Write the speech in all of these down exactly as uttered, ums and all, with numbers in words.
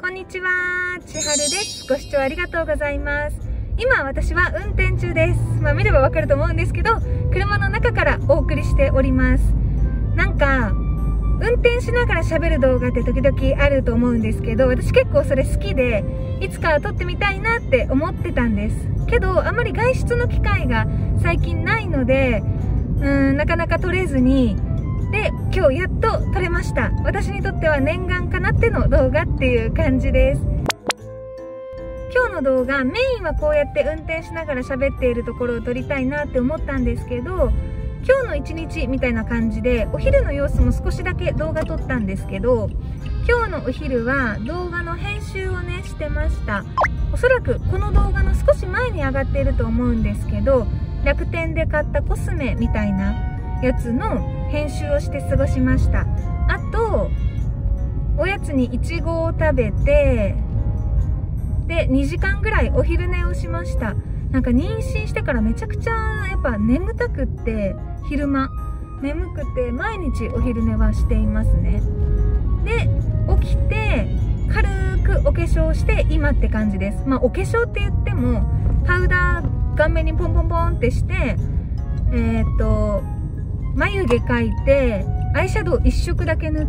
んにちは、千春です。ご視聴ありがとうございます。今私は運転中です。まあ見ればわかると思うんですけど、車の中からお送りしております。なんか運転しながら喋る動画って時々あると思うんですけど、私結構それ好きで、いつかは撮ってみたいなって思ってたんですけど、あまり外出の機会が最近ないので、うーんなかなか撮れずに、で今日やっと撮れました。私にとっては念願かなっての動画っていう感じです。今日の動画、メインはこうやって運転しながら喋っているところを撮りたいなって思ったんですけど、今日の一日みたいな感じでお昼の様子も少しだけ動画撮ったんですけど、今日のお昼は動画の編集をねしてました。おそらくこの動画の少し前に上がっていると思うんですけど、楽天で買ったコスメみたいなやつの編集をして過ごしました。あとおやつにいちごを食べて、でにじかんぐらいお昼寝をしました。なんか妊娠してからめちゃくちゃやっぱ眠たくって、昼間眠くて毎日お昼寝はしていますね。で起きて軽くお化粧して今って感じです。まあお化粧って言ってもパウダー顔面にポンポンポンってして、えー、っと眉毛描いてアイシャドウいっ色だけ塗って、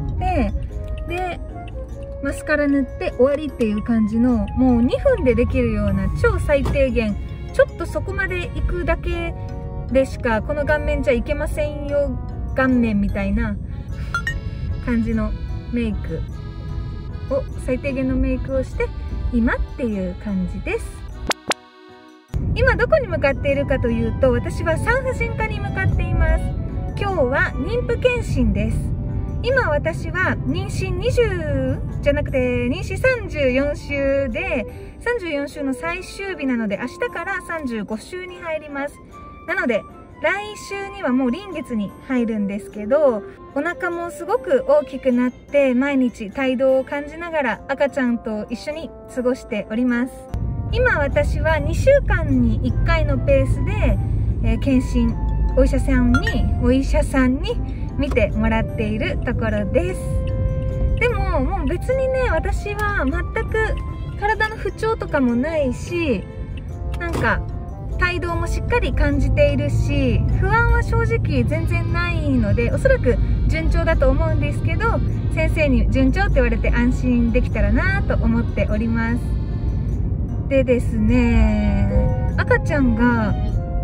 でマスカラ塗って終わりっていう感じの、もうにふんでできるような超最低限、ちょっとそこまで行くだけでしかこの顔面じゃいけませんよ顔面みたいな感じのメイクを、最低限のメイクをして今っていう感じです。今どこに向かっているかというと、私は産婦人科に向かっています。今日は妊婦検診です。今私は妊娠にじゅうじゃなくて妊娠さんじゅうよん週で、さんじゅうよん週の最終日なので明日からさんじゅうご週に入ります。なので来週にはもう臨月に入るんですけど、お腹もすごく大きくなって毎日胎動を感じながら赤ちゃんと一緒に過ごしております。今私はにしゅうかんにいっかいのペースで、えー、検診お医者さんにお医者さんに見てもらっているところです。でももう別にね、私は全く体の不調とかもないし、なんか胎動もしっかり感じているし、不安は正直全然ないので、おそらく順調だと思うんですけど、先生に順調って言われて安心できたらなと思っております。でですね、赤ちゃんが、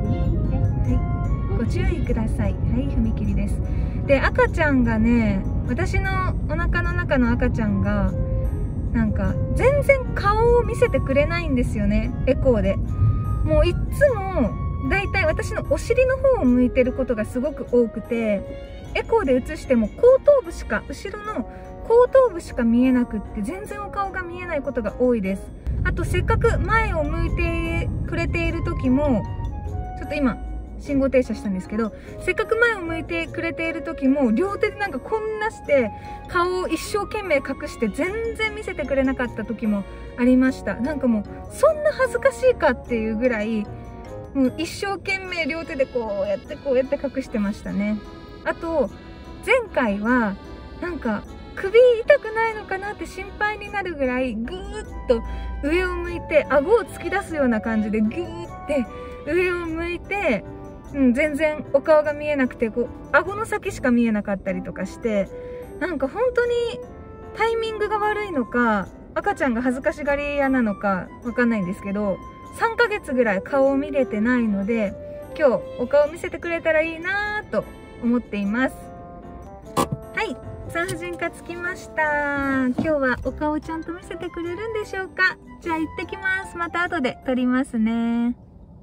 ご注意ください。はい、踏切です。で、赤ちゃんがね、私のお腹の中の赤ちゃんがなんか全然顔を見せてくれないんですよね、エコーで。もういっつもだいたい私のお尻の方を向いてることがすごく多くて、エコーで映しても後頭部しか、後ろの後頭部しか見えなくって、全然お顔が見えないことが多いです。あとせっかく前を向いてくれている時も、ちょっと今信号停車したんですけど、せっかく前を向いてくれている時も両手でなんかこんなして顔を一生懸命隠して全然見せてくれなかった時もありました。なんかもうそんな恥ずかしいかっていうぐらい、もう一生懸命両手でこうやってこうやって隠してましたね。あと前回はなんか首痛くないのかなって心配になるぐらいぐーっと上を向いて顎を突き出すような感じでぐーって上を向いて、うん、全然お顔が見えなくて、こう顎の先しか見えなかったりとかして、なんか本当にタイミングが悪いのか赤ちゃんが恥ずかしがり屋なのかわかんないんですけど、さんかげつぐらい顔を見れてないので、今日お顔見せてくれたらいいなと思っています。はい、産婦人科着きました。今日はお顔ちゃんと見せてくれるんでしょうか。じゃあ行ってきます。また後で撮りますね。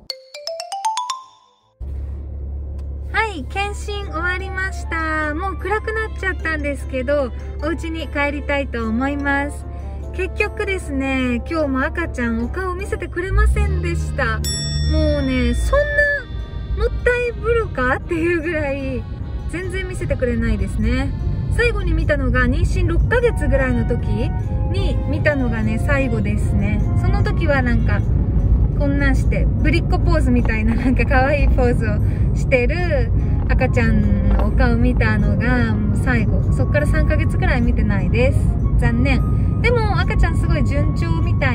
はい、検診終わりました。もう暗くなっちゃったんですけど、お家に帰りたいと思います。結局ですね、今日も赤ちゃんお顔見せてくれませんでした。もうね、そんなもったいぶるかっていうぐらい全然見せてくれないですね。最後に見たのが妊娠ろっかげつぐらいの時に見たのがね、最後ですね。その時はなんかこんなんしてぶりっ子ポーズみたいな、なんか可愛いポーズをしてる赤ちゃんのお顔見たのがもう最後。そっからさんかげつくらい見てないです。残念。でも赤ちゃんすごい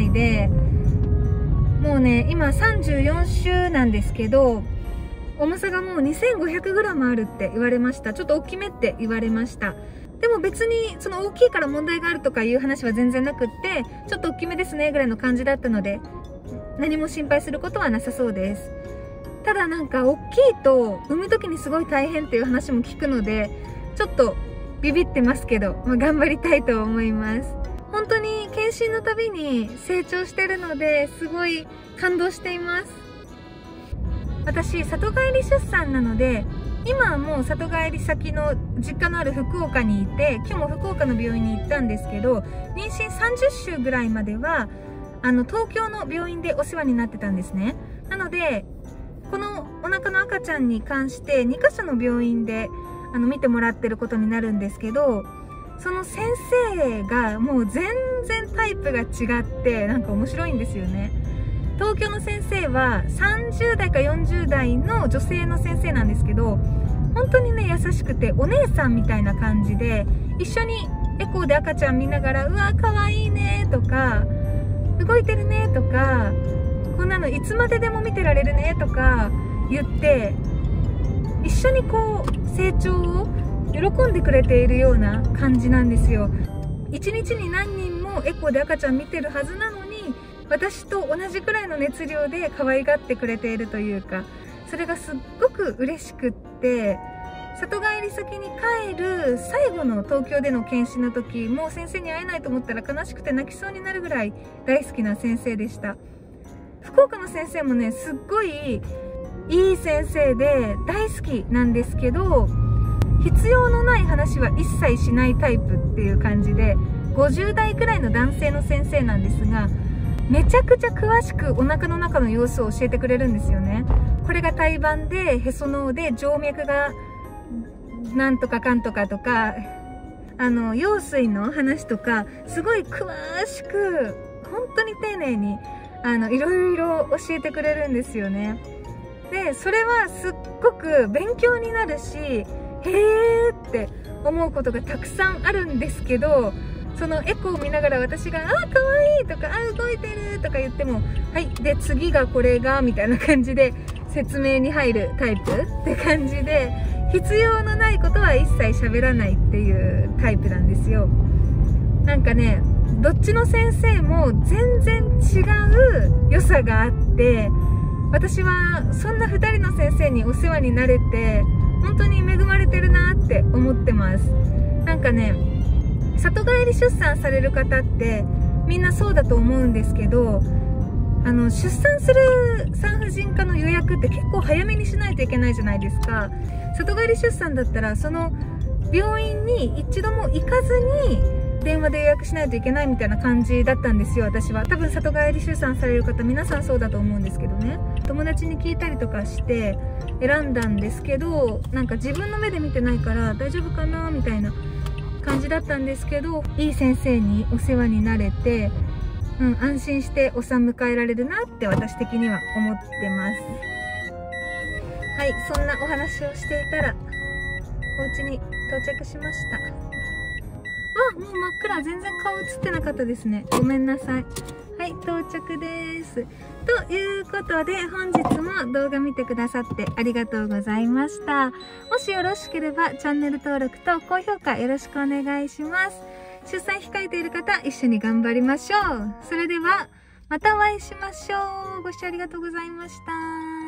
いで、もうね、今さんじゅうよん週なんですけど、重さがもう にせんごひゃくグラム あるって言われました。ちょっと大きめって言われました。でも別にその大きいから問題があるとかいう話は全然なくって、ちょっと大きめですねぐらいの感じだったので、何も心配することはなさそうです。ただなんか大きいと産む時にすごい大変っていう話も聞くので、ちょっとビビってますけど、まあ、頑張りたいと思います。本当に検診のたびに成長してるので、すごい感動しています。私、里帰り出産なので、今はもう里帰り先の実家のある福岡にいて、今日も福岡の病院に行ったんですけど、妊娠さんじゅっ週ぐらいまでは、あの、東京の病院でお世話になってたんですね。なので、このお腹の赤ちゃんに関してにかしょの病院であの見てもらってることになるんですけど、その先生がもう全然タイプが違って、なんか面白いんですよね。東京の先生はさんじゅう代かよんじゅう代の女性の先生なんですけど、本当にね、優しくてお姉さんみたいな感じで、一緒にエコーで赤ちゃん見ながら、うわ、かわいいねとか、動いてるねとか、こんなのいつまででも見てられるねとか言って、一緒にこう成長を喜んでくれているような感じなんですよ。一日に何人もエコーで赤ちゃん見てるはずなのに、私と同じくらいの熱量で可愛がってくれているというか、それがすっごく嬉しくって、里帰り先に帰る最後の東京での検診の時、もう先生に会えないと思ったら悲しくて泣きそうになるぐらい大好きな先生でした。福岡の先生もね、すっごいいい先生で大好きなんですけど、必要のない話は一切しないタイプっていう感じで、ごじゅう代くらいの男性の先生なんですが、めちゃくちゃ詳しくお腹の中の様子を教えてくれるんですよね。これが胎盤で、へその緒で、静脈がなんとかかんとかとか、あの、羊水の話とか、すごい詳しく、本当に丁寧に、あの、いろいろ教えてくれるんですよね。で、それはすっごく勉強になるし、へーって思うことがたくさんあるんですけど、そのエコーを見ながら私が、あーかわいいとか、あー動いてるとか言っても、はい、で、次がこれが、みたいな感じで説明に入るタイプって感じで、必要のないことは一切喋らないっていうタイプなんですよ。なんかね、どっちの先生も全然違う良さがあって、私はそんなふたりの先生にお世話になれて、本当に恵まれてるなって思ってます。なんかね、里帰り出産される方ってみんなそうだと思うんですけど、あの、出産する産婦人科の予約って結構早めにしないといけないじゃないですか。里帰り出産だったら、その病院に一度も行かずに電話で予約しないといけないみたいな感じだったんですよ、私は。多分里帰り出産される方皆さんそうだと思うんですけどね。友達に聞いたりとかして選んだんですけど、なんか自分の目で見てないから大丈夫かなみたいな感じだったんですけど、いい先生にお世話になれて、うん、安心してお産迎えられるなって私的には思ってます。はい、そんなお話をしていたらお家に到着しました。わ、もう真っ暗。全然顔映ってなかったですね。ごめんなさい。はい、到着です。ということで、本日も動画見てくださってありがとうございました。もしよろしければチャンネル登録と高評価よろしくお願いします。出産控えている方、一緒に頑張りましょう。それでは、またお会いしましょう。ご視聴ありがとうございました。